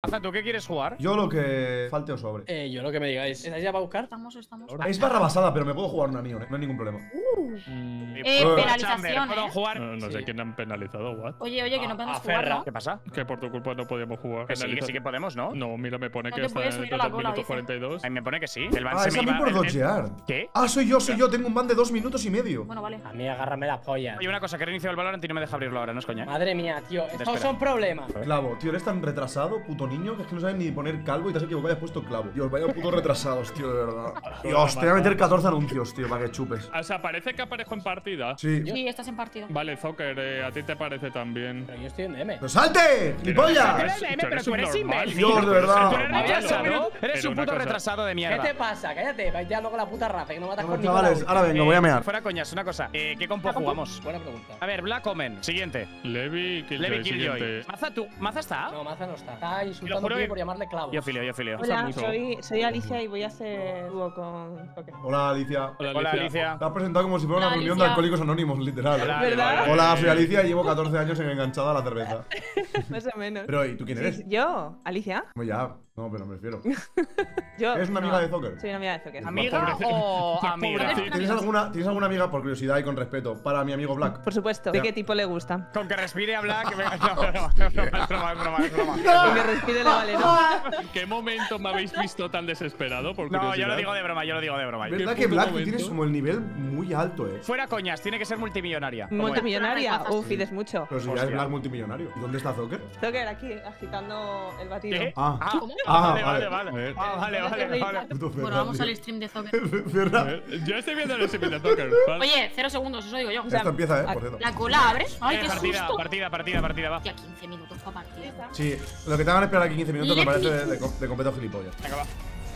Maza, ¿tú qué quieres jugar? Yo lo que falte o sobre. Yo lo que me digáis. ¿Estáis ya para buscar? Estamos. Es barra basada, pero me puedo jugar una Neon, no hay ningún problema. Penalización, ¿Puedo jugar? No sé quién han penalizado, what? Oye, que no podemos a jugar, Ferra. ¿no? ¿Qué pasa? Que por tu culpa no podíamos jugar. Que sí que podemos, ¿no? No, mira, me pone No que te está puedes en subir a la el cola, minuto dice. 42. A mí me pone que sí. El ban Ah, se es me a mí iba. por dodgear. ¿Qué? Ah, soy yo. Tengo un ban de 2 minutos y medio. Bueno, vale. A mí agárrame las pollas. Oye, una cosa, que he reiniciado el Valorant y no me deja abrirlo ahora, no es coña. Madre mía, tío. Estos Espera. son problemas. Clavo, tío, eres tan retrasado, puto niño, que es que no sabes ni poner calvo y te has equivocado y has puesto clavo. Dios, vaya putos retrasados, tío, de verdad. Dios, te voy a meter 14 anuncios, tío, para que chupes. O sea, parece que aparezco en partida. Sí. Sí, estás en partido. Vale, Zocker, a ti te parece también. Pero yo estoy en DM. ¡Pero salte! ¡Mi polla! Pero tú eres imbécil. Dios, de verdad. Tú eres retrasado. Eres Pero un una puto cosa- retrasado de ¿Qué mierda. te pasa? Cállate, vais ya luego la puta raza que no matas Bueno, con ninguna. chavales, ahora vengo, voy a mear. Fuera coñas, una cosa. ¿Qué compo jugamos? Buena pregunta. A ver, Black Omen. Siguiente. Levi, Killjoy, Levi Killjoy. siguiente. ¿Maza está? No, Maza no está. Está Lo insultando juro a que- por llamarle clavo. Yo filio. Hola, mucho. soy Alicia y voy a hacer dúo con Zocker. Hola, Alicia. Hola, Alicia. Te has presentado como si fuera una Hola, reunión de Alicia. Alcohólicos Anónimos, literal. Hola, ¿Verdad? Hola, soy Alicia y llevo 14 años enganchada a la cerveza. Más o menos. Pero, ¿y tú quién eres? ¿Yo? ¿Alicia? Pues ya, no, pero me refiero. Yo. ¿Eres una amiga de Zocker? Soy una amiga de Zocker. ¿Amiga o amiga? ¿Tienes alguna amiga, por curiosidad y con respeto, para mi amigo Black? Por supuesto. ¿De qué tipo le gusta? Con que respire a Black. Es broma. Con que respire le vale, ¿no? ¿En qué momento me habéis visto tan desesperado? Por No, yo curiosidad? lo digo de broma, ¿Verdad que puto Black momento? tienes como el nivel muy alto, Fuera coñas, tiene que ser multimillonaria. ¿Cómo es? Multimillonaria. Uf, pides mucho. Pero si ya es Hostia. Black multimillonario. ¿Y dónde está Zocker? Zocker aquí, agitando el batido. ¿Qué? Ah. ¿Cómo? Vale. ver. Vale. Puto Bueno, Ferran, vamos tío. al stream de Zocker. A Ferran. ver, yo estoy viendo el stream de Zocker. Oye, 0 segundos, eso digo yo. Esto empieza, por cierto. La cola abre. Ay, qué Partida, susto. partida, va. Hostia, 15 minutos para partida. Sí, lo que te hagan esperar aquí 15 minutos me Let parece me- de completo gilipollas. Venga, va.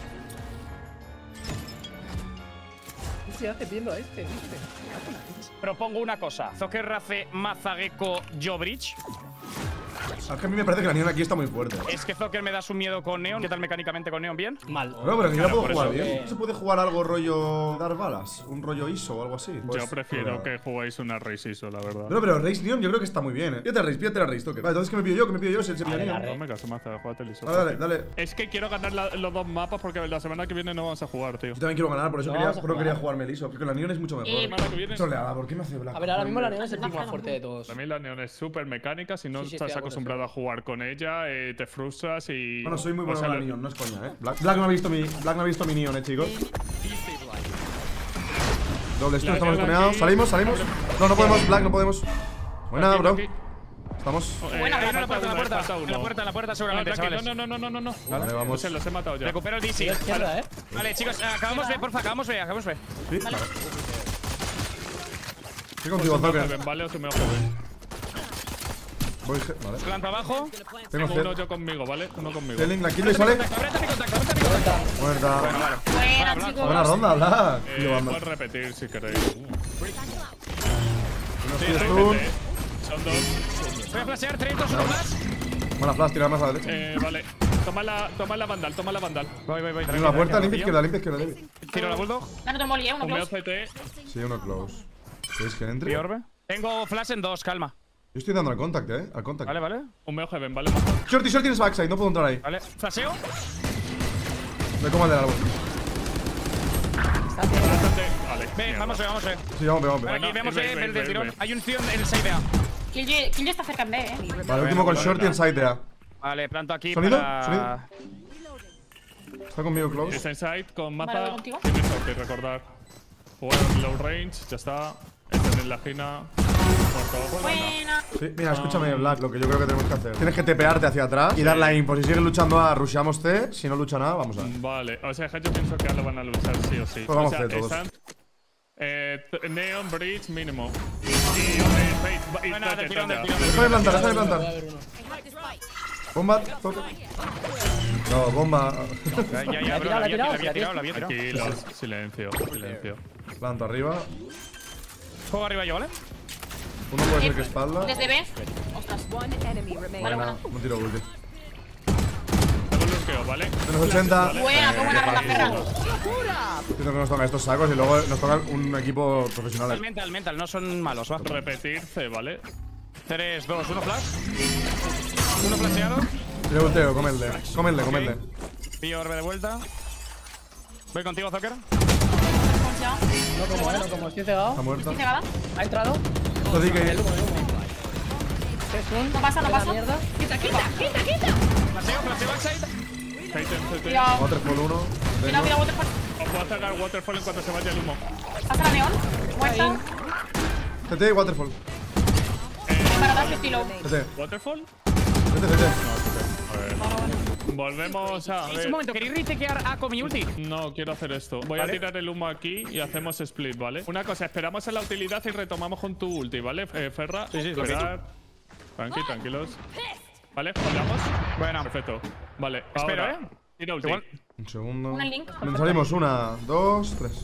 Se hace viendo a este, ¿viste? Propongo una cosa. Zocker, Rafe, Maza, Gecko, Jobridge. Es que a mí me parece que la Neon aquí está muy fuerte. Es que Zocker me da su miedo con Neon. ¿Qué tal mecánicamente con Neon? ¿Bien? Mal. No, pero que yo la Claro, puedo por jugar eso. bien. ¿No se puede jugar algo rollo dar balas? ¿Un rollo ISO o algo así? Yo prefiero que juguéis una Race ISO, la verdad. Pero Race Neon yo creo que está muy bien, pídate la Race, Toque. Vale, entonces ¿qué me pido yo? ¿Qué me pido yo? Si se pilla Neon. No me caso más, jugate el ISO. Dale. Es que quiero ganar los dos mapas porque la semana que viene no vamos a jugar, tío. Yo también quiero ganar, por eso No quería, vamos a por eso quería jugar. jugarme el ISO. Porque la Neon es mucho mejor. La semana que viene. Troleada, ¿por qué me hace Black? A ver, ahora mismo la Neon es el pick más fuerte de todos. También la Neon es súper mecánica. Si no Sí, sí, estás estoy de acuerdo, acostumbrado a jugar con ella, te frustras y. Bueno, soy muy o bueno sea, con la Neon, no es coña, Black no ha visto mi Neon, chicos. Doble stun, La estamos Neon stuneados. aquí. ¿Salimos? No podemos, Black, no podemos. Buena, Aquí, bro. aquí. Estamos. Buena, hay una en falta la uno, puerta. falta uno. En la puerta seguramente, No, tranquilo, chavales. no. Vale, vamos. Se los he matado ya. Recupero el DC. Tiro izquierda, Vale, chicos, acabamos B, porfa, acabamos B. Sí, vale. Estoy contigo, Zocker. Vale, o se me joven. Vale. Planta abajo. Tengo Uno C. yo conmigo, ¿vale? Uno conmigo. Telling, la kill y sale. Abreta mi contacto. Muerta. Buena, chicos. Buena ronda, Black. Tío, vamos. Puedes repetir si queréis. Unos Sí, 10 repete. stun. Son dos. Voy a flashear 3, 2, 1 más. Buena flash, tira más a la derecha. Vale. Toma la vandal, Voy. Tiene la puerta, limpia izquierda, Levi. Tiro la bulldog. Dame otro molly, uno Un meo close. CT. Sí, uno close. ¿Queréis que entre? Y Yo orbe. Tengo flash en 2, calma. estoy dando al contact, al contact. Vale. Un meo heaven, ¿vale? Shorty es backside, no puedo entrar ahí. Vale. Flasheo. Me como el del árbol. Vale. Ve, vamos B. Sí, vamos. Por aquí vemos ve, el de ve, tirón. ve. Hay un tío en el side A. Kill está cerca en B, Vale, último con Shorty en side A. Vale, planto aquí ¿Sonido? para… Está conmigo close. Está inside con Vale, Maza. voy contigo. Tienes ulti, recordar. Jugar low range, ya está. Están en la esquina. Muerto. Buena. Sí, mira, escúchame, Black, lo que yo creo que tenemos que hacer. Tienes que tepearte hacia atrás y dar la info. Si sigues luchando A, rusheamos C. Si no lucha nada, vamos a. Vale, o sea, yo pienso que ahora van a luchar sí o sí. Pues vamos o sea, a hacer todos. están, Neon, Bridge, mínimo. Y Fate. Buena, del tirón. Déjame plantar. Voy a ver uno. Bomba, toque. No, bomba. Ya, bro, la había tirado. Tranquilos, silencio. Planto arriba. Juego arriba yo, ¿vale? Uno puede ser que espalda. Desde B. Ostras. Buena, un tiro ulti. Tengo un lurkeo, ¿vale? Menos 80. Buena, qué buena ronda, Ferran. Siento que nos tocan estos sacos y luego nos tocan un equipo profesional. Mental, no son malos, va. Repetir C, ¿vale? 3, 2, 1 flash. Uno flasheado. Le volteo, comerle. Comerle. Pillo orbe de vuelta. Voy contigo, Zocker. Concha. No como, estoy cegado. Está muerta. Estoy cegada. Ha entrado. Esto di que. El humo. Es un. No pasa, no de la pasa. mierda. Quita. Flaseo backside. Cuidado. Waterfall 1. Mira, waterfall. Os puedo hacer el waterfall en cuanto se vaya el humo. Pasa la neón. Muerta. CT y Waterfall. Para dar estilo. CT. ¿Waterfall? CT. Volvemos a Un ver. momento, ¿queréis retakear A con mi ulti? No, quiero hacer esto. Voy a tirar el humo aquí y hacemos split, ¿vale? Una cosa, esperamos en la utilidad y retomamos con tu ulti, ¿vale, Ferra? Sí, Esperar. Tranquilos. ¿Vale? ¿Jugamos? Bueno. Perfecto. Vale, Espero, ahora. Tira ulti. Igual. Un segundo. Una link. Salimos 1, 2, 3.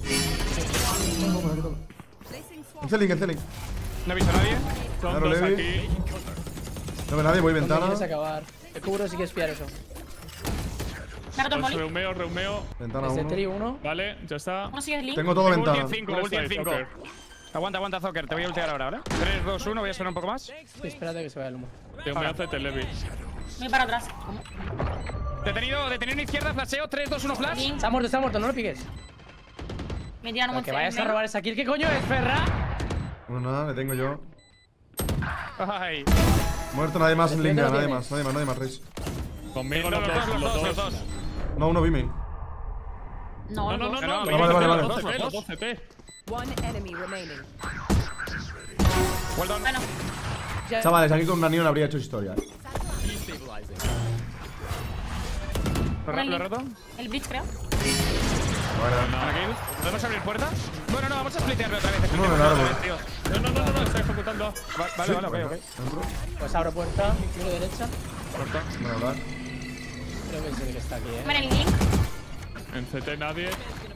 El Celling. No he visto a nadie. Son Claro, dos Levi. aquí. No ve nadie, voy ¿Dónde ventana. quieres acabar? Te cubro si quieres pillar eso. Me ha roto el Os molly. reumeo. Ventana Desde 1. tri 1. Vale, ya está. Uno sigue el link. Tengo todo Ulti ventana. en 5, ulti en 5. Joker. Aguanta, Zocker. Te voy a ultear ahora, ¿vale? 3, 2, 1. Voy a esperar un poco más. Sí, espérate que se vaya el humo. Reumeo CT Levi. Voy para atrás. Detenido en izquierda, flasheo. 3, 2, 1, flash. Link. Se ha muerto, no lo piques. Me tiran un Que vayas a robar esa kill. ¿Qué coño es, Ferra? Bueno, nada, le tengo yo. Ay. Muerto nadie más en ¿Dónde línea, lo nadie tienes? más, Reis. Conmigo Los los dos. dos. No, uno B-main. No, No. Vale. Los dos CT. One enemy remaining. Well done. Bueno, Chavales, aquí con una neon habría hecho historia. ¿Lo he roto? el blitz creo. Bueno, Aquí. ¿Podemos abrir puertas? Bueno, no, vamos a splitearlo otra vez. Uno en el árbol. No, está ejecutando. Vale, ok. Dentro. Pues abro puerta. Miro derecha. Bueno, hablar. Creo que sí que está aquí, Ven el link. En CT nadie.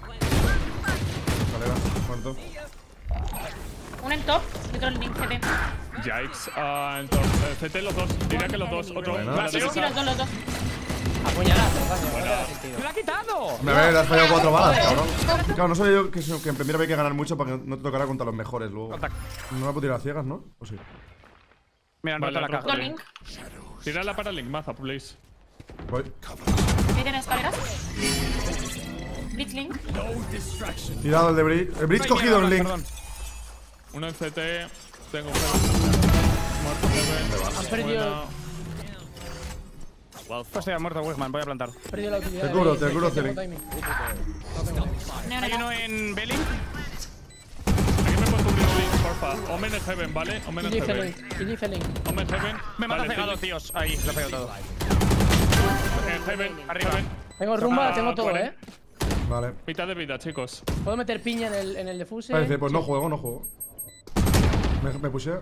Vale, muerto. Uno en top y otro en link CT. Yikes. Entonces, CT los dos. Diría que los dos. Otro. Bueno. Vale, Sí, los dos. Apuñalado, no te da sentido. ¡Me lo ha quitado! Me le has fallado 4 balas, cabrón. Claro, no sabía yo que en primera hay que ganar mucho para que no te tocara contra los mejores luego. Contacto. No me puedo tirar a ciegas, ¿no? ¿O sí? Mira, han Vale, roto la roto caja. Otro link. Tírala para Link, maza, please. Voy. ¿Me tienen escaleras? Blitz link. Tirado el de Bridge. El Bridge Ay, cogido mierda, en Link. perdón. Uno en CT. Tengo un muerto Heaven. Han perdido. Pues ya muerto Wegman, voy a plantar. He perdido la utilidad. Te curo, de- te curo, tengo Celi. timing. Neon Hay acá. uno en Belling. Aquí me puedo cubrir Link, porfa. Omen en Heaven, ¿vale? Omen en Killy Heaven. Felling. Killy Felling. Omen Heaven. Me mata Vale, cegado, tíos. Ahí, lo he pegado todo. En Heaven, Arriba. Heaven. Tengo rumba, Ah, tengo todo, vale. Vale. Mitad de vida, chicos. ¿Puedo meter piña en el defuse? Parece, pues no juego. Me puse.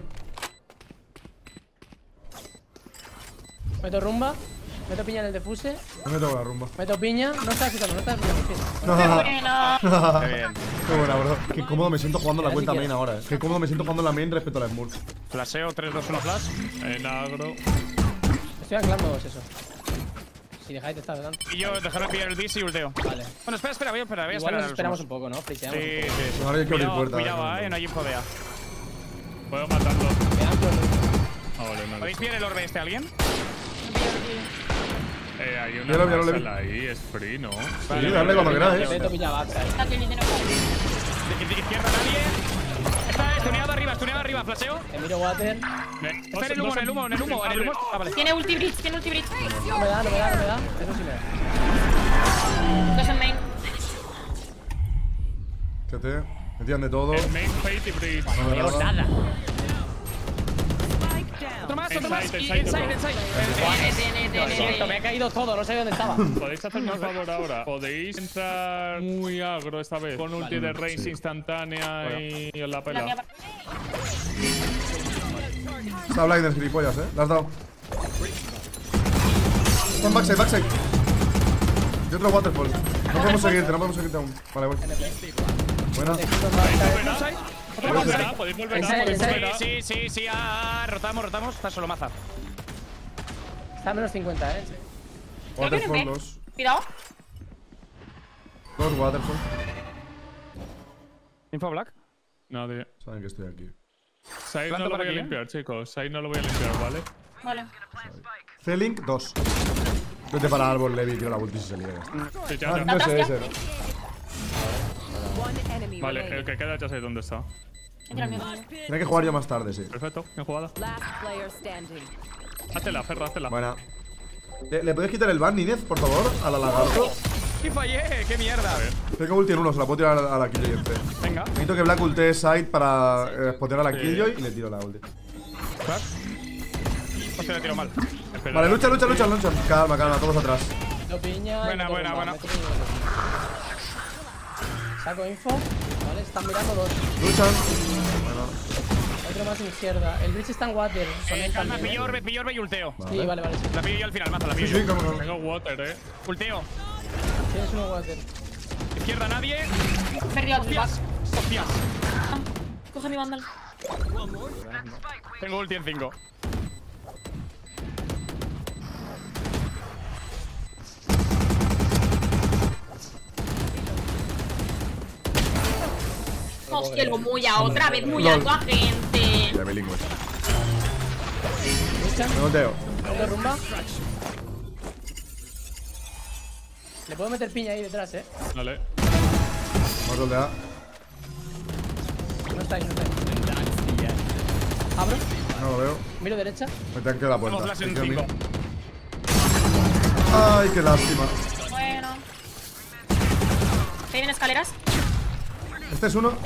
Meto rumba. Meto piña en el defuse. No me toco la rumba. Meto piña. No está quitando, no está quitando. Bueno. Qué bien. Qué buena, bro. Qué cómodo me siento jugando en la cuenta main ahora, Qué cómodo me siento jugando en la main respecto a la Smurf. Flasheo, 3, 2, 1, flash. En agro. Estoy anclando eso. Si dejáis de estar delante. Y yo dejarme pillar el dis y ulteo. Vale. Bueno, espera, voy a esperar. Igual a nos los esperamos humos. un poco, ¿no? Friseamos Sí, un poco. sí. Ahora hay que abrir puertas. Cuidado, no hay info de A. Puedo matarlo. Me dan flor. Ah, vale, no. ¿Podéis pillar el orbe este alguien? Hay una Ya lo vi. Marshall ahí, es free, ¿no? Sí, dale cuando queráis. Meto piña backside. Está aquí el dinero. De izquierda nadie. Está estuneado arriba, flasheo. Te miro water. Está en el humo, en el humo. Ah, vale. Tiene ulti bridge. No me da. Eso sí me da. Dos en main. CT. Metían de todo. El main fate y bridge. No me Llevo daba. nada. Otro más. Inside, Inside. Lo siento, me ha caído todo, no sé dónde estaba. ¿Podéis hacerme un favor ahora? ¿Podéis entrar muy agro esta vez? Con ulti de range instantánea y os la La pela. mía. Está blind, gilipollas, Le has dado. Está en backside. Y otro waterfall. No podemos seguirte aún. Vale, voy. Buena. ¿Podéis volver a? ¿Podéis volver a? Inside, ¿Podéis inside. volver a? Sí. Rotamos. Está solo maza. Está a menos 50, Waterfall 2. Cuidado. 2 waterfall. Info black. Nadie. Saben que estoy aquí. Side no Planto lo por voy a aquí, limpiar, chicos. Side no lo voy a limpiar, ¿vale? Vale. C-Link 2. Vete para árbol, Levi, tira la ulti si se liga. Sí, ya, Ah, ya. no es ese, ¿no? One enemy Vale, el remaining. que queda ya sé dónde está. Entra el mío. Tiene que jugar yo más tarde, sí. Perfecto, bien jugada. Last player standing. Háztela, Ferra, háztela. Buena. ¿Le puedes quitar el ban, Ninez, por favor? A la lagarto. ¡Y fallé! ¡Qué mierda! Tengo ulti en uno, se la puedo tirar a la Killjoy en C. Venga. Necesito que Black ultee side para spotear a la Killjoy y le tiro la ulti. Hostia, le tiro mal. Espera. Vale, lucha. Calma, todos atrás. No piña. Buena, y no buena, tumba, buena. me piña y no tumba. Saco info. Vale, están mirando dos. Luchan. Otro más izquierda. El bridge está en water. Son él Calma, también. pillo orbe y ulteo. Sí, vale, sí. La pillo yo al final, mazo, la Sí, pillo sí, yo. calma. Tengo water, Ulteo. Tienes uno water. Izquierda nadie. Perdido el back. Hostias. Coge mi vandal. Tengo ulti en 5. Hostia, lo muya. Otra vez muyando a gente. Ya bilingües. ¿Lucha? Me volteo. ¿Otro rumba? Le puedo meter piña ahí detrás, Vale. Vamos a voltear. No está ahí, no está ahí. Abro. No lo veo. Miro derecha. Me tanqueo la puerta. Tengo flash en Te quedo 5. mío. Ay, qué lástima. Bueno. ¿Te vienen escaleras? Este es uno.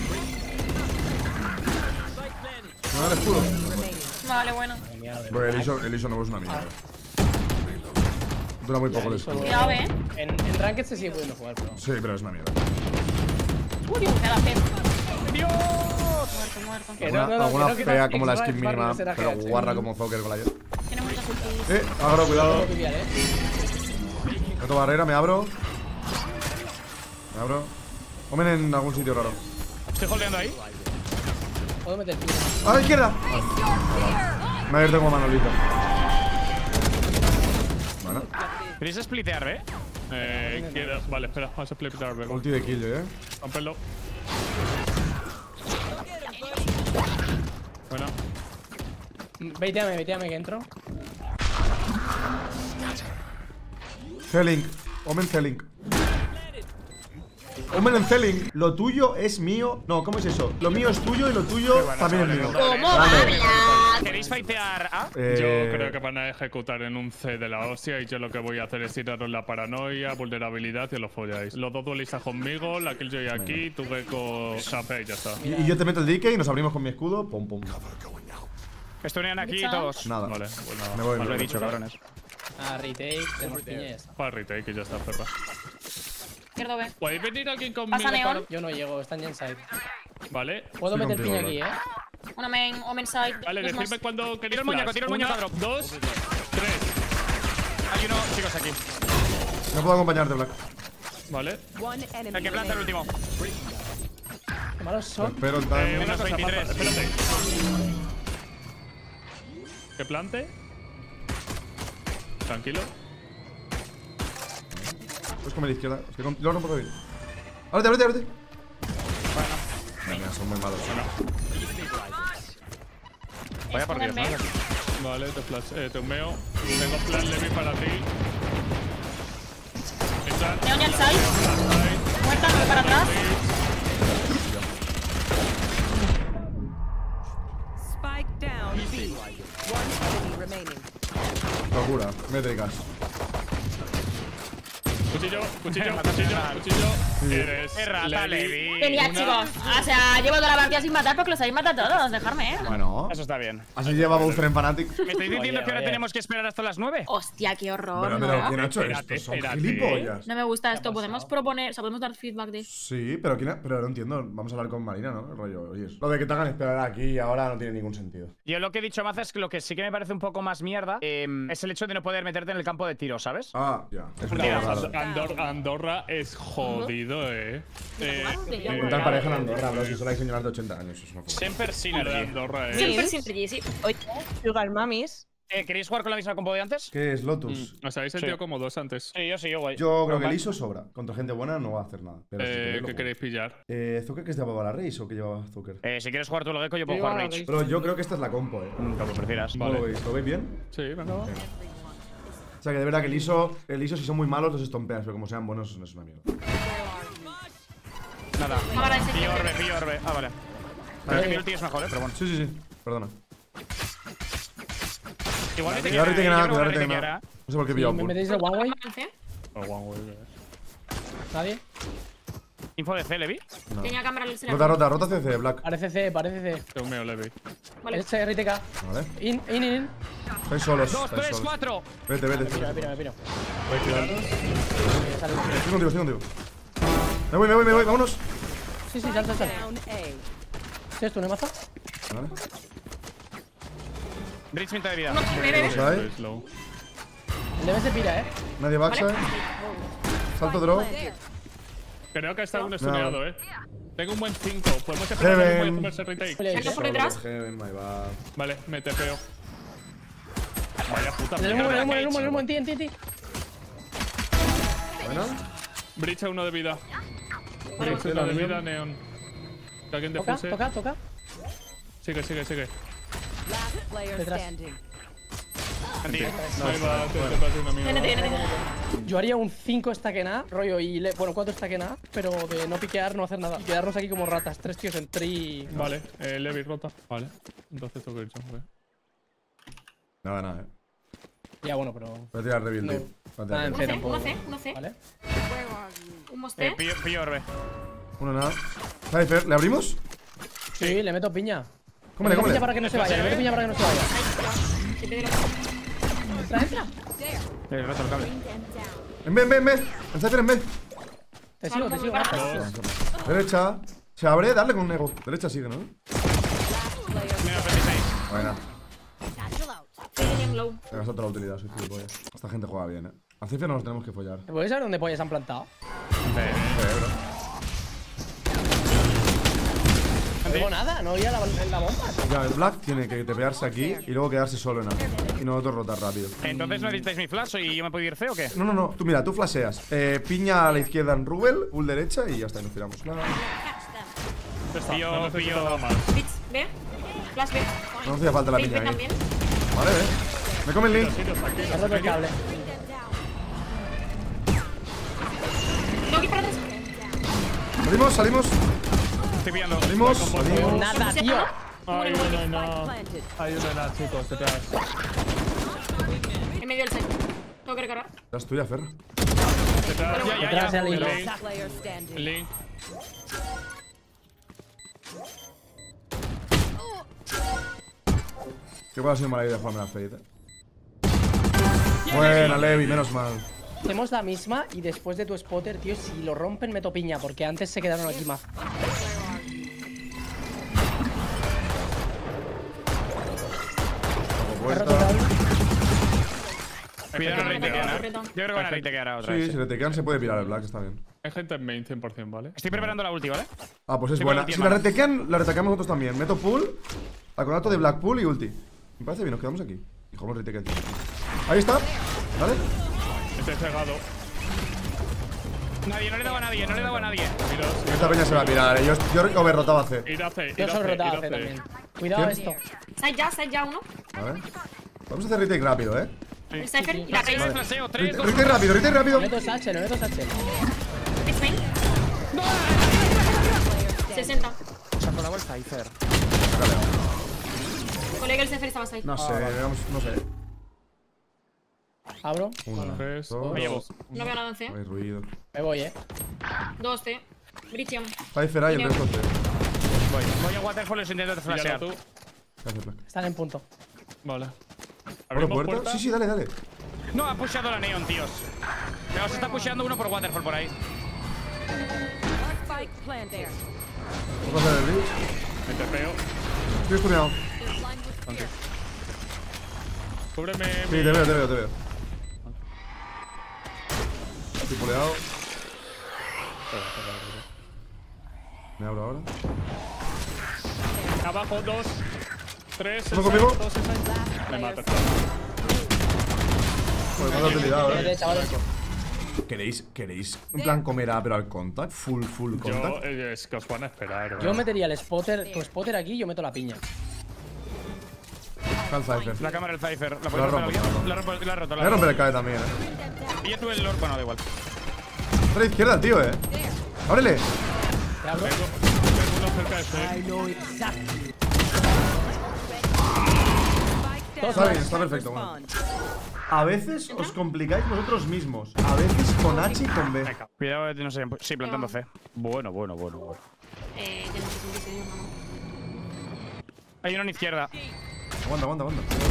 Me da el escudo. Vale, bueno. Porque el ISO no es una mierda. Dura muy poco el escudo. Cuidado, En Ranked se sigue pudiendo jugar, pero. Sí, pero es una mierda. Uy, me da pena. ¡Dios! Muerto. Que no, Alguna que fea no, como la Xbox skin Barry mínima, no será pero GH. guarra como Zoker con la yo. Tiene muchas ultis. Agro, cuidado. Puedo piviar, Meto barrera, me abro. Me abro. Omen en algún sitio raro. Estoy holdeando ahí. Puedo meter piña. ¡A la izquierda! Me he abierto como Manolito. Bueno, ¿Queréis splitear, Vale, espera, vamos a splitar, bebé. ulti de Killjoy, Rómpelo. Bueno, Baiteame que entro. C-Link. Omen C-Link. Omen en C-Link. Lo tuyo es mío. No, ¿cómo es eso? Lo mío es tuyo y lo tuyo también es mío. ¿Cómo hablas? ¿Queréis fightear A? yo creo que van a ejecutar en un C de la hostia y yo lo que voy a hacer es tiraros la paranoia, vulnerabilidad y os lo folláis. Los dos duelistas conmigo, la Killjoy aquí, tu Gecko Safe y ya está. Y yo te meto el dique y nos abrimos con mi escudo. Pum, pum. Estunean aquí todos. Nada. Vale, pues nada. Me voy, Os lo he me dicho, voy. cabrones. Retake, tenemos piña y ya está. Para retake y ya está, perra. Izquierdo B. ¿Podéis venir alguien conmigo? Pasa Neon. Yo no llego, están ya inside. Vale. Puedo Estoy meter contigo, piña aquí, Una main, omen side. Vale, dos más. decidme cuando queréis Tiro el muñeco, flash. tiro el muñeco, Una, drop. 2, 3. Hay uno, chicos, aquí. No puedo acompañarte, Black. Vale. One enemy El que planta el remaining. último. Qué malos son. Espero el time. Menos Una cosa, 23. Papa, espérate. Que plante. Tranquilo. Puedes comer izquierda. Estoy con. Lo rompo bien. Ábrete. Venga, son muy malos. Vaya por Dios, ¿no? Vale, te humeo. Tengo plan Levi para ti. Neon ya el side. Muerta, no voy para atrás. Spike down B. One enemy remaining. Locura. Métricas. Cuchillo. Sí. Eres ¡Qué rata, Levi! Venía, chicos. O sea, llevo toda la partida sin matar porque los habéis matado a todos. Dejarme, Bueno. Eso está bien. Así lleva Bowser en Fnatic. ¿Me estáis diciendo que ahora oye. tenemos que esperar hasta las 9? Hostia, qué horror. Pero, ¿no? ¿quién ha hecho Espérate, esto? Son espérate. gilipollas. No me gusta esto. Podemos proponer, o sea, podemos dar feedback de. Sí, pero pero no entiendo. Vamos a hablar con Marina, ¿no? El rollo, oye. Lo de que te hagan esperar aquí y ahora no tiene ningún sentido. Yo lo que he dicho, Maza, es que lo que sí que me parece un poco más mierda es el hecho de no poder meterte en el campo de tiro, ¿sabes? Ah, ya. Es un Mira, poco raro. Andorra es jodido, Montar pareja en Andorra, bro. Si solo hay señoras de 80 años. Es una puta. Siempre Lo de Andorra es. Siempre, sí. Oye, Sugar Mamis. ¿Queréis jugar con la misma compo de antes? ¿Qué es Lotus? Os habéis sentido cómodos antes. Sí, yo, güey. Yo creo que el ISO sobra. Contra gente buena no va a hacer nada. Pero si queréis, lo ¿Qué juego. queréis pillar? ¿Zucker que es de la Race o que llevaba Zucker? Si quieres jugar tú el Gecko, yo puedo Yo jugar a Rage. Pero yo creo que esta es la compo, Como prefieras. ¿Cómo lo veis? ¿Lo veis bien? Sí, venga. O sea que de verdad que el ISO si son muy malos los estompeas, pero como sean buenos no es una mierda. Nada. Cámara ese. Pillo orbe. Ah, vale. Creo que mi ulti es mejor, pero bueno. Sí. Perdona. Igual ni te Cuidado, que nada, yo creo cuidado, que que ni te nada. No sé por qué he pillado ¿Me por. metéis el one way? Avancé. O one way. ¿Nadie? Info de C, Levi. No. Tenía cámara en el cerebro. Rota CC, Black. Parece C. Tengo miedo, Levi. Vale. Ese RTK. Vale. In. Estáis solos. 2, estáis 3, solos. 4. Vete. Me piro. Estoy contigo. Me voy, vámonos. Sí, sal. Down A. ¿Tienes tú, no maza? Vale. Bridge mitad de vida. Bebe. Vamos ahí. Estoy slow. El DB se pira, Nadie backside. Salto drop. Creo que está un No. estudiado, Tengo un buen 5. Podemos esperar a que pueda comerse retake. Saca por detrás. Heaven, my bad. Vale, me tepeo. Vaya puta El humo, en ti. Buena. Breach a 1 de vida. Vale. Breach 1 de vida, Neon. Que alguien defuse. Toca. Sigue. Last player Detrás. standing. Ahí va, te de un amigo. NT. Yo haría un 5 stack en A, rollo, y bueno, 4 stack en A, pero de no piquear, no hacer nada. Quedarnos aquí como ratas, 3 tíos en tree. Vale, Levi rota. Vale. Entonces tengo que ir yo, Nada, Ya, bueno, pero. Voy a tirar rebuild, No. tío. Voy a tirar Ah, en rebuild. C tampoco. Uno C. Vale. Un moste. Pillo orbe. Uno nada. Cypher, ¿le abrimos? Sí, le meto piña. Cómele. Piña para que no se vaya, le meto piña para que no se vaya. Te pido la- Entra. Roto el cable. En B. El Cypher en B. Te sigo. Derecha. Se abre, darle con un ego. Derecha sigue, ¿no? Menos 26. Buena. Estoy en low. Te gastas toda la utilidad, soy gilipollas. Esta gente juega bien, A Cypher no nos tenemos que follar. ¿Te puedes saber dónde pollas han plantado? No digo nada, no oía la bomba. Ya, el Black tiene que tepearse aquí y luego quedarse solo en A. Y nosotros rotar rápido. Entonces no necesitáis mi flash y yo me puedo ir C o qué? No. Tú mira, tú flasheas. Piña a la izquierda en Rubel, full derecha y ya está, y nos tiramos. No Pillo. Bitch, B. Flash B. nos hacía falta la Fake piña B ahí. también. Vale, Me come el link. Ha roto el cable. Tengo que ir para atrás. Salimos. Estoy pillando. Salimos. Nada, tío. Hay uno en Planted. Hay uno en A, chicos, detrás. En medio del set. Tengo que recargar. La es tuya, Fer. Detrás, Detrás del hilo. Link. Last player standing. Link. Que puede ser mala idea jugarme la Fate. Buena, Levi, menos mal. Hacemos la misma y después de tu spotter, tío, si lo rompen meto piña, porque antes se quedaron aquí más. Ha roto el cable. Cuidado, Hay gente en main, Yo creo que van a reitequear otra Sí, vez. si le te quedan se puede pirar el Black, está bien. Hay gente en main 100%, ¿vale? Estoy preparando la ulti, ¿vale? Ah, pues es Sí, buena. pero Si la ulti, retequean, la retequeamos nosotros también. Meto pull, aconato de Black pull y ulti. Me parece bien, nos quedamos aquí. Y jugamos retake. Ahí está. ¿Vale? Estoy cegado. Nadie, no le he dado a nadie, Mira, Esta peña se va a pirar, Yo overrotaba C. ir a C, ir Yo a C, sobre ir a C C. también. Cuidado ¿Quién? esto. Side ya uno. Vale. Vamos a hacer retake rápido, El Cypher y la Raze. Flaseo, 3, 2, Retake rápido. Meto Satchel, meto Satchel. Bitch main. 60. Se ha colado el Cypher. Colega, el Cypher estaba side. No sé, veamos, no sé. Abro. 1, 3, 2. Me llevo. No veo nada en C. Hay ruido. Me voy, 2 C. Britium. Cypher hay, el resto C. Voy a Waterfall y os intento flashear. tú. Gracias, Black. Están en punto. Vale. ¿Abro ¿Abrimos puerta? Sí, dale. No, ha pushado la Neon, tíos. Pero os está pusheando uno por Waterfall por ahí. Spike planted. Vamos a hacer el bridge. Me tepeo. Estoy estuneado. Cúbreme. Sí, te veo. Estoy puleado. Me abro ahora. Abajo, 2, 3. ¿Uno conmigo? 2 Me mata. Pues más utilidad, Vete, chavales. ¿Queréis en plan comer A pero al contact? Full Yo, contact. es que os van a esperar. Yo metería el spotter, tu spotter aquí y yo meto la piña. Está el Cypher. La cámara del Cypher. ¿La La puedes romper rompo, alguien? la La rompo, la he roto. Voy a romper el KD también, Y yo tuve el Lord. Bueno, da igual. Está a la izquierda el tío, Ábrele. ¿Te abro? Tengo uno cerca de C. Está bien, está perfecto. Bueno. A veces os complicáis vosotros mismos. A veces con H y con B. Cuidado, no sé. Sí, plantando C. Bueno. Yo no sé si se llama. Hay uno a la izquierda. Aguanta.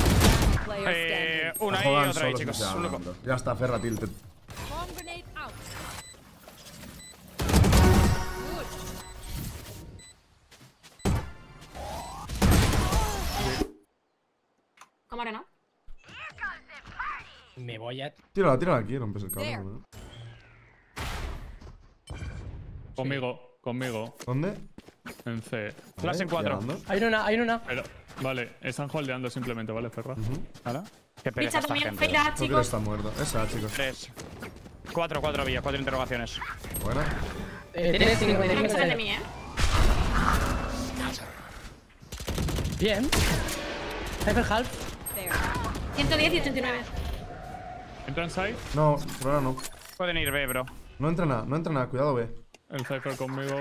Una y Juegan otra ahí, solos, chicos. o sea, Un loco. ya está, Ferra tilted. Cámara, ¿no? Me voy a. Tírala aquí, rompes el cable, ¿no? Conmigo. ¿Dónde? En C. Flash en 4. Llegando. Hay una. Pero, vale, están holdeando simplemente, ¿vale, Ferra? ¿Ahora? Qué pereza Picha esta también, gente. feira, Creo que chicos. está muerto. Esa, chicos. 3. 4 había. 4 interrogaciones. Buena. Tienes 5, Creo que sale de mí, Bien. Cypher half. 110 y 89. ¿Entran side? No, por ahora no. Pueden ir B, bro. No entra nada, cuidado, B. El Cypher conmigo.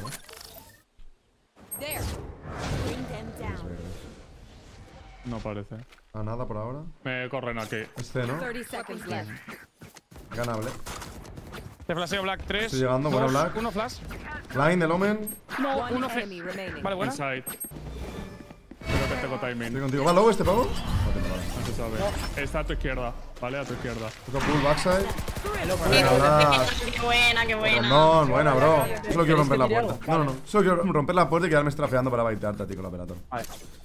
No parece. A nada por ahora. Me corren aquí. Este, ¿no? 30 seconds left. Ganable. Te flasheo Black 3. Estoy llegando, bueno, Black. Uno flash. Line del Omen. No, One uno enemy remaining. Vale, buena. Inside. Creo que tengo Estoy timing. contigo. ¿Va low este pavo? No te vale. No se sabe. Está a tu izquierda, ¿vale? A tu izquierda. Toca pull backside. Qué buena, qué buena. No, buena, bro. Solo quiero romper la puerta. No. Solo quiero romper la puerta y quedarme estrafeando para baitearte a ti con la operator. Vale.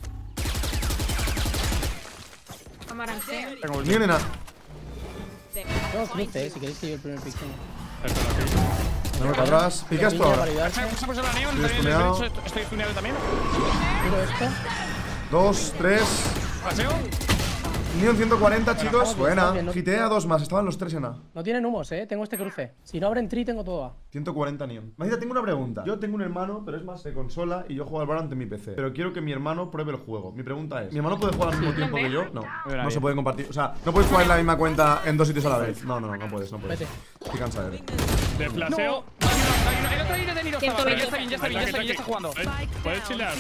Cámara en C. Tengo ulti. Ni nena. Tengo cruce, si queréis que yo el primer pick. Espera aquí. Me voy para atrás. ¿Picas tú ahora? Se ha puesto la neon. Estoy stuneado. Estoy stuneado también. Tiro esto. 2, 3. Flasheo. Neon 140, chicos. bien, Buena. bien, no- Quité a 2 más. Estaban los 3 en A. No tienen humos, tengo este cruce. Si no abren tri, tengo todo A. 140 Neon. Macita, tengo una pregunta. Yo tengo un hermano, pero es más de consola y yo juego al Valorant en mi PC. Pero quiero que mi hermano pruebe el juego. Mi pregunta es: ¿mi hermano puede jugar al mismo tiempo que yo? No. No se puede compartir. O sea, no puedes jugar en la misma cuenta en 2 sitios a la vez. No puedes. Vete. Estoy cansado de él. De flasheo. El otro aire de Nido estaba. 120. Ya está jugando. ¿Puedes chilear?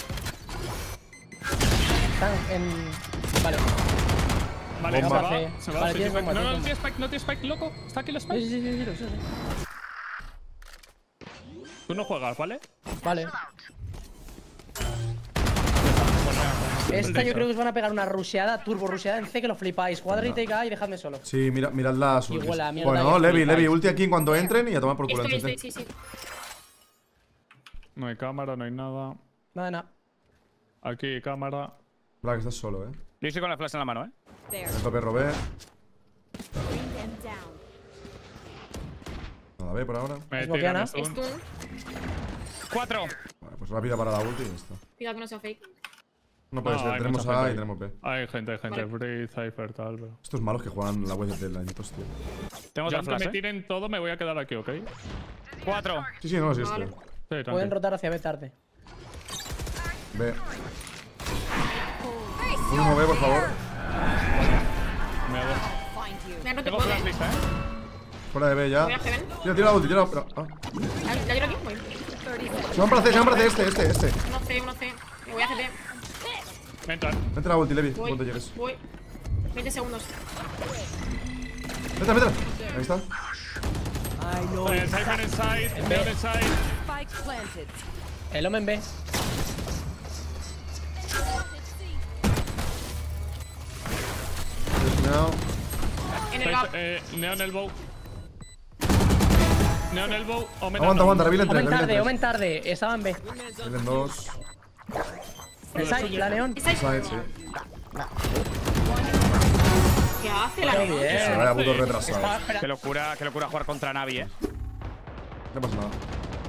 Están en. Vale. Vale, Bomba. se va. Vale, Sí, tienes bomba, no, tienes no tiene spike, no tiene spike, loco. Está aquí el spike. Sí. Tú no juegas, ¿vale? Vale. Esta yo creo que os van a pegar una rusheada, turbo rusheada en C que lo flipáis. Cuadra y take A y dejadme solo. Sí, mirad las ultis. Igual, mierda, Bueno, ya Levi, flipáis. ulti aquí en cuanto entren y a tomar por culo. Estoy, sí. No hay cámara, no hay nada. Nada. Aquí, cámara. Black, estás solo, Yo estoy con la flash en la mano, There. El tope robé. Bring them down. Nada, B por ahora. Me Desbloquean, tiran stun. Stun. 4. Vale, pues rápida para la ulti y ya está. Cuidado que no sea fake. No puede No, ser, hay tenemos mucha A gente y ahí. tenemos B. Hay gente. Vale. Free, Cypher, tal, bro. Estos malos que juegan la web de lanitos, tío. Tengo Yo otra aunque flash, me tiren todo, me voy a quedar aquí, ¿ok? 4. Sí, no, sí, Vale. esto. Sí, Pueden tranquilo. rotar hacia B tarde. B. Uno B, por favor. Me hago. Me han roto Tengo todo. flash lista, Fuera de B ya. Voy a Heaven. Tira la ulti, tira la. ¿La tiro aquí? Voy. Se van para C, este. Uno C. Me voy a CT. Me entran. Vete la ulti, Levi, Voy. cuando llegues. Voy. 20 segundos. Vete. Ahí está. Cypher inside. Neon inside. Spike planted. El Omen B. Now. En el gap. Neon elbow. Neon elbow. Aguanta, revive en 3. Omen tarde. Estaba en B. Vienen 2. El side, la neón. Esa es. Side, sí. ¿Qué hace la Qué neón? bien. Se vaya puto Estaba retrasado. esperando. Qué locura jugar contra Navi, No pasa nada.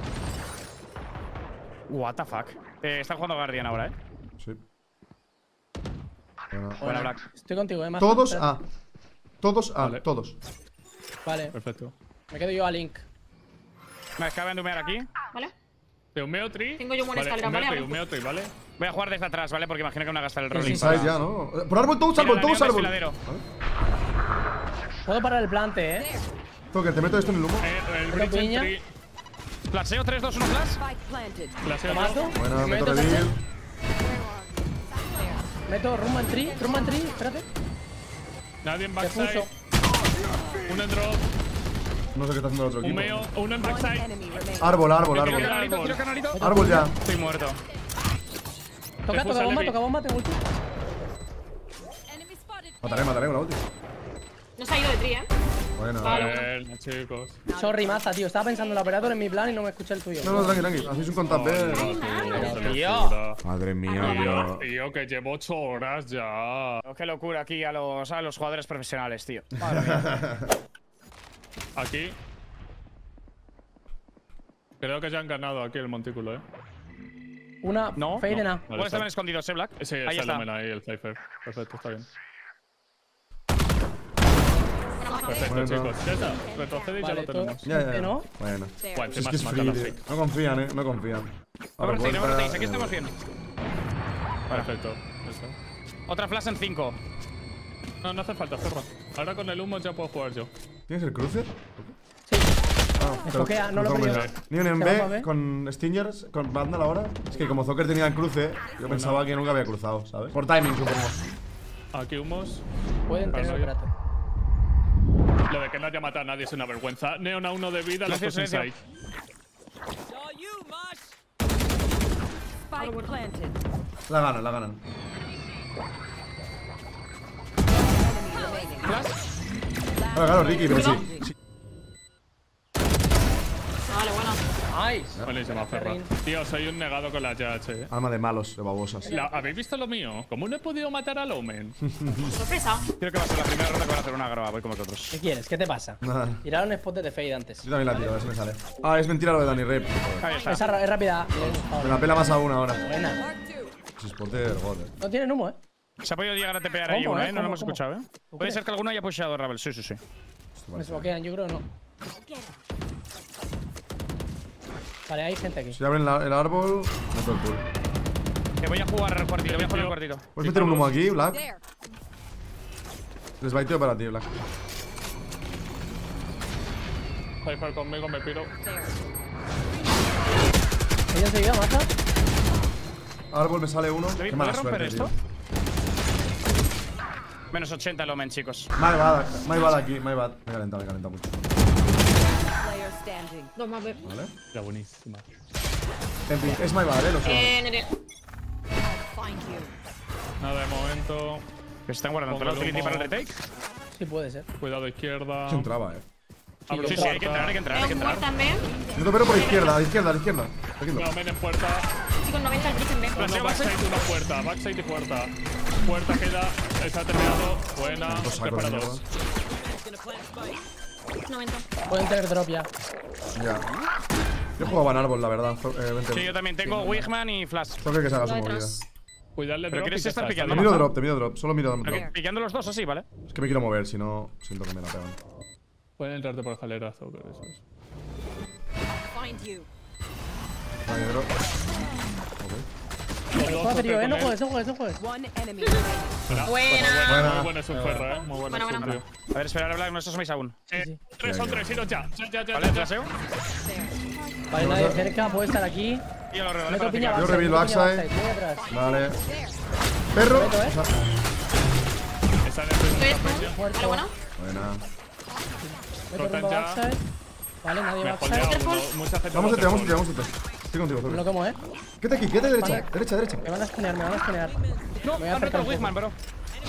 What the fuck. Están jugando Guardian ahora, Sí. Bueno. Buena Black. Estoy contigo, más. Todos A. Todos A, Vale. todos. Vale. Perfecto. Me quedo yo a Link. Me acaban de humear aquí. ¿Vale? Te humeo tri. Tengo yo buena Vale, escalera, ¿vale? humeo tri, ¿vale? Voy a jugar desde atrás, ¿vale? Porque imagino que me van a gastar el rolling. ¿Sabes ya, no? Por árbol, todos árbol, todos árbol. ¿Vale? Puedo parar el plante, Toque, te meto esto en el humo. El Pero bridge piña. en tri. Flasheo, 3, 2, 1, flash. Spike planted. Flaseo ¿Lo mato? Bueno, ¿Me meto meto reveal. ese? Meto rumba en tree, espérate. Nadie en Te backside. puso. Uno en drop. No sé qué está haciendo el otro equipo. Humeo. Uno en One backside. enemy remaining. Árbol, árbol, Tiro árbol. canalito, Tiro canalito. Árbol ya. Estoy muerto. Toca Te puse bomba, Levi. tengo ulti. Mataré una ulti. No se ha ido de tri, Bueno. Bueno, chicos. Sorry, maza, tío. Estaba pensando en el operador en mi plan y no me escuché el tuyo. No, tranqui. Hacéis un contap, Tío. Madre mía, tío. Tío, que llevo 8 horas ya. Oh, qué locura aquí a los jugadores profesionales, tío. Madre mía. Aquí. Creo que ya han ganado aquí el montículo, Una No, Fade en A. Vale, Pueden está. estar escondidos, Black. Sí, Ahí está está. el ahí, el Cypher. Perfecto, está bien. Bueno. Perfecto, chicos. Ya está. Retrocede y ya Vale, lo tenemos. Ya. ¿No? Bueno. Guau, Es encima que es se mata free, la tío. fake. No confían, no confían. No me rotéis, no me rotéis. Aquí estamos bien. Perfecto. Ya está. Otra flash en 5. No hace falta, cerra. Ahora con el humo ya puedo jugar yo. ¿Tienes el cruce? Sí. Ah, Me pero- foquea, no lo he perdón, perdido. Ni un en Se va pa' B B. con Stingers, con Vandal ahora. Es que como Zocker tenía el cruce, yo pensaba que nunca había cruzado, ¿sabes? Por timing, supongo. Aquí humos. Pueden tener, Paranoia. espérate. Lo de que no haya matado a nadie es una vergüenza. Neon a 1 de vida, los dos Silencio, inside. Spike planted. La ganan. Enemy remaining. Claro, Ricky, pero sí. Vale, bueno. Nice. Buenísima, Ferra. Tío, soy un negado con la YH, Alma de malos, de babosas. ¿Habéis visto lo mío? ¿Cómo no he podido matar al Omen? Sorpresa. Creo que va a ser la primera ronda que van a hacer una graba. Voy con vosotros. ¿Qué quieres? ¿Qué te pasa? Nada. Tiraron spot de Fade antes. Yo también la tiro, a ver si me sale. Ah, es mentira lo de Danny Rep. Ahí está. Esa es rápida. Me la pela más a una ahora. Buena. Si es Potter, joder. No tienen humo, Se ha podido llegar a tepear ahí ¿Cómo, uno, eh? No lo ¿Cómo, hemos cómo? escuchado, ¿Tú Puede crees? ser que alguno haya pushado Rebel. Sí. Me bloquean, yo creo que no. Vale, hay gente aquí. Si abren el árbol, meto el pool. Que voy a jugar el cuartito, voy a jugar el cuartito. ¿Puedes meter un humo aquí, Black? Les baiteo para ti, Black. Cypher conmigo, me piro. ¿Ella enseguida mata? Árbol me sale uno. ¿Puedes Qué mala romper suerte, esto? tío. Menos 80 el Omen, chicos. My bad aquí, my bad. Me calenta mucho. Player standing. Dos más, B. Vale. Ya, buenísima. En fin, es my bad, lo sé. Nere. Find you. Nada, de momento. Que se están guardando Pongo toda la el utility humo. para el retake. Sí, puede ser. Cuidado izquierda. Se entraba, Abro Sí, hay que entrar, hay que entrar, hay que Tengo entrar. muerta en B. Yo pero por izquierda, a la izquierda. Aquí no. No, men en puerta. Chicos, 90 el bridge en B. Uno backside, una puerta. Backside y puerta. Puerta queda. Está terminado. Buena. Dos 3 sacos para de 2. 90. Pueden tener drop ya. Ya. Yo jugaba en árbol, la verdad. Vente. Sí, yo también tengo Wigman y Flash. Toque que se haga su Lo movida. detrás. Cuidarle Pero drop quieres y ya estar está, picando, Te está miro bien. drop, Solo miro drop. Pero pillando los dos así, ¿vale? Es que me quiero mover, si no, siento que me la pegan. Pueden entrarte por escalerazo, pero eso es. Find you. Vale, drop. Los dos Juega, tío, con no él. juegues, no juegues, no juegues. One enemy remaining. Buena. Muy bueno es un ferro, Muy bueno Buena, es un buena. tío. A ver, esperar a Black, no os asoméis aún. sí. 3 son 3, iros ya. Ya. ¿Vale? Flasheo. Vale, nadie cerca, puede estar aquí. Y yo lo regalo Meto para piña picar. Yo backside, reveal meto piña backside. muy atrás. Vale. Perro. Meto, O sea, Están en Estoy esta esto. presión. Muerto. Vale, buena. buena. Meto Rotan rumba ya. backside. Vale, nadie Me backside. jodea uno. Mucha gente. Vamos a waterfall. vamos a Estoy contigo, Me lo Zocker. como, Quédate aquí, quédate derecha. Vale. Derecha. Me van a escanear, me van a escanear. No, Me voy a han roto acercar el un Wigman, poco. bro.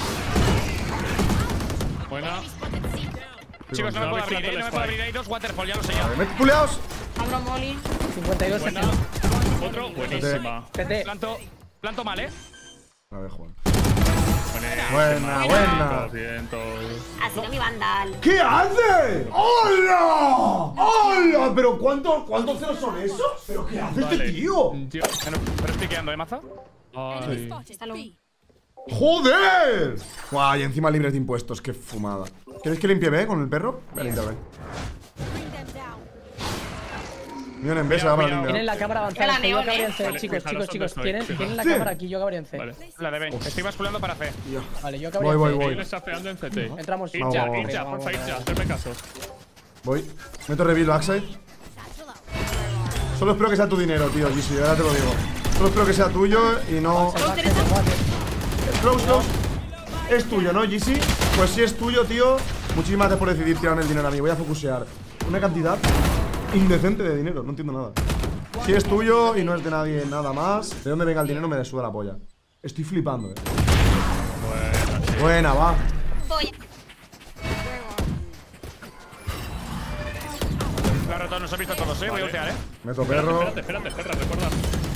Buena. Chicos, no me No puedo habéis abrir, plantado no me el puedo spike. abrir. Hay dos waterfall, ya lo sé ya. Vale, mete puleados. Abro molly. 52 Buena. segundos. Otro. Buenísima. TT. Planto mal, A ver, Juan. Buena. Buena. Bien, todo. Ha sido mi vandal. ¿Qué hace? ¡Hola! ¡Hola! ¿Pero cuántos ceros son esos? ¿Pero qué hace este Vale. tío? Yo- Pero estoy quedando, Maza? Ay. Está low. ¡Joder! Guay, encima libres de impuestos, qué fumada. ¿Queréis que limpie B con el perro? Voy a limpiar B. Miren en B, se va para el Tienen Tinder. la cámara La avanzada. Yo neón, acabaría en C. Vale, Chicos, fijaros chicos, chicos. dónde estoy. Tienen la Sí. cámara aquí. Yo acabaría en C. Vale. La de Ben. Estoy basculando para C. Vale, yo acabaría Voy, en C. voy. Estoy safeando en CT. Entramos. Ir ya, Vamos, ir ya, vamos, porfa, ir vamos, ya. vamos. Hacerme caso. Voy. Meto reveal backside. Solo espero que sea tu dinero, tío, GC, ahora te lo digo. Solo espero que sea tuyo y no. Close, close. Es tuyo, ¿no, GC? Pues si es tuyo, tío. Muchísimas gracias por decidir tirarme el dinero a mí. Voy a focusear una cantidad indecente de dinero. No entiendo nada. Si es tuyo y no es de nadie nada más, de dónde venga el dinero me le suda la polla. Estoy flipando, Buena, va. Voy. La rota nos ha visto todos, Voy a ultear, Meto perro. Espérate, recuerda.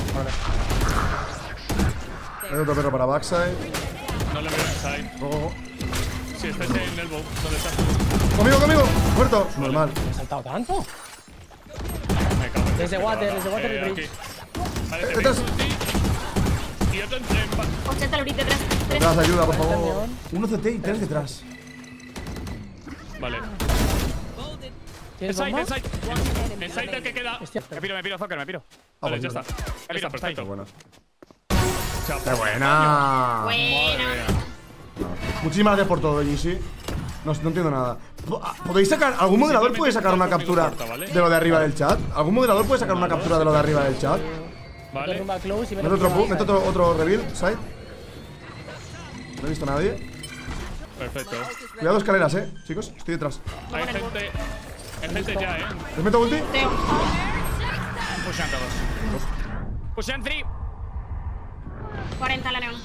Meto perro para backside. No le veo inside. Oh. Si estáis en el bow, ¿dónde estás? Conmigo. Muerto. Normal. ¿Me he saltado tanto? Me cago en Desde Dios, water, que desde water y aquí. bridge. Vale, te Detrás. ulti. Y otro en 80 el bridge detrás. Detrás, ayuda, por favor. neón. Uno CT y 3 detrás. Vale. ¿Tienes bomba? Inside. Inside el que queda. Hostia. Me piro, Zocker, me piro. Vale, pues ya mira. está. Ya está, Está perfecto. Buena. Chao. ¡Qué buena! Buena. Muchísimas gracias por todo, GC. No entiendo nada. ¿Podéis sacar? ¿Algún moderador puede sacar una captura de lo de arriba del chat? ¿Algún moderador puede sacar una captura de lo de arriba del chat? Vale. Rumba close y Meto otro reveal, side. No he visto a nadie. Perfecto. Cuidado escaleras, chicos. Estoy detrás. Hay gente. Hay gente ya, ¿Les meto ulti? Pushan todos. Pushan 3. 40 la neón.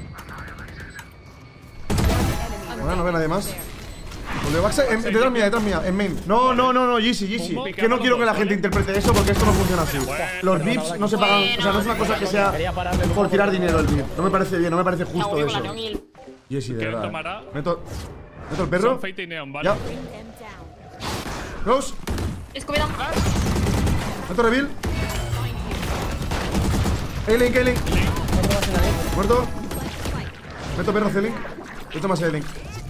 Bueno, no ve nadie más. Volveo backside. Detrás mía, en main. No, GC. Que no quiero que la gente interprete eso porque esto no funciona así. Los VIPs no se pagan. O sea, no es una cosa que sea por tirar dinero el VIP. No me parece bien, no me parece justo La eso. neón y el- GC, de ¿Quién verdad. tomará? Meto el perro. Son Fate y Neon, ¿vale? Ya. Close. Escobida. Meto reveal. A-Link. Muerto. Meto perro C-Link. Meto más A-Link.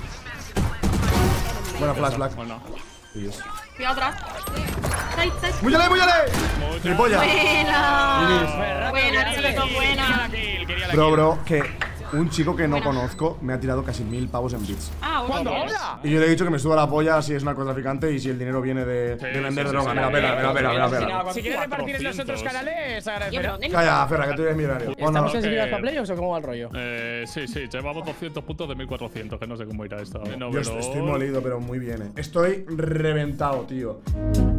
Buena flash, Black. Bueno. Cuidado atrás. Side. ¡Múllale! ¡Tripolla! Buena, chico, buena. Bro, que un chico que no conozco me ha tirado casi 1000 pavos en bits. Ah, bueno. ¿Ahora? Y yo le he dicho que me suba la polla si es narcotraficante y si el dinero viene de vender sí, droga. sí, Me la pela. Si quieres repartir en los otros 400. canales, Yo, agradeceré. pero, Calla, Ferra, que tú eres millonario. Bueno, ¿Estamos en seguidas para playoffs o cómo va el rollo? Sí, llevamos 200 puntos de 1400, que no sé cómo irá esto. No, yo pero- estoy molido, pero muy bien, Estoy reventado, tío.